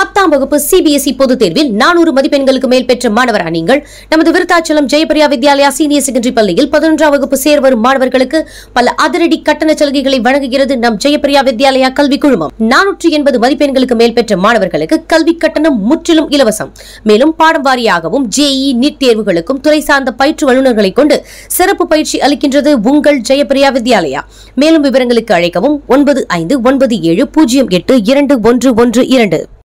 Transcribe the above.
10ஆம் வகுப்பு சிபிஎஸ்இ பொதுத் தேர்வில் 400 மதிப்பெண்களுக்கு மேல் பெற்ற மாணவரா நீங்கள் நமது விருத்தாச்சலம் ஜெயபிரியா வித்யாலயா சீனியர் செகண்டரி பள்ளியில் 11ஆம் வகுப்பு சேர்வரும் மாணவர்களுக்கு பல அதிரடி கட்டண சலுகைகளை வழங்குகிறது நம் ஜெயபிரியா வித்யாலயா கல்வி குழுமம். 480 மதிப்பெண்களுக்கு மேல் பெற்ற மாணவர்களுக்கு கல்வி கட்டணம் முற்றிலும் இலவசம். மேலும் பாடம் வாரியாகவும் ஜேஇ நீட் தேர்வுகளுக்கும் துறை சார்ந்த பயிற்று வல்லுநர்களை கொண்டு சிறப்பு பயிற்சி அளிக்கின்றது உங்கள் ஜெயபிரியா வித்யாலயா. மேலும் விவரங்களுக்கு அழைக்கவும் 9597082112.